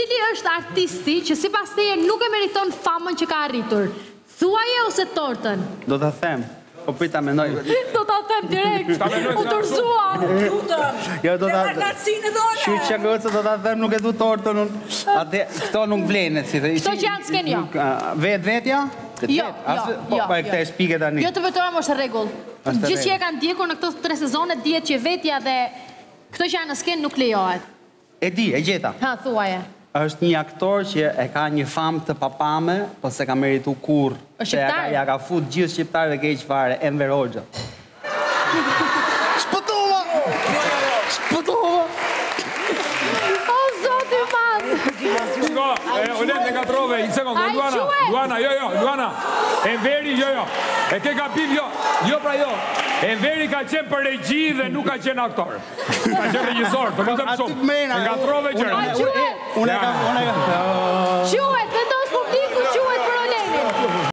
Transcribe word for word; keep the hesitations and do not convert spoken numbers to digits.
Cili është artisti që sipas teje nuk e meriton famën që ka arritur? Thuaje ose tortën? Do ta them. Po prita mendoj. Do ta them direkt. U dorëzua. Jo do ta. Shu çangocë do ta them, nuk e du tortën unë. Atë këto nuk vlenë si thë. Kto që janë sken jo. Vet vetja? Jo, po pa këtë shpike tani. Jo të vetora më është rregull. Gjithë që e kanë ndjekur në këto tre sezone dihet që vetja dhe këto që janë në sken nuk lejohet. E di, e gjeta. Ha, thuaje. Është një aktor që e ka një famë të papame, po se ka meritu kur. Është shqiptar? Ja ka fut gjithë shqiptarë dhe keq fare, Enver Hoxha. Shpëtova! Shpëtova! O, zoti madh! Shko, Olet në katrove, një sekund, Luana, Luana, jo, jo, Luana. Enveri, jo, jo. E ke kapim, jo, jo pra jo. Enveri ka qenë për regji dhe nuk ka qenë aktor. Ka qenë regjisor, të lutem shumë. Nga trove gjërë. Unë e kam, unë e kam.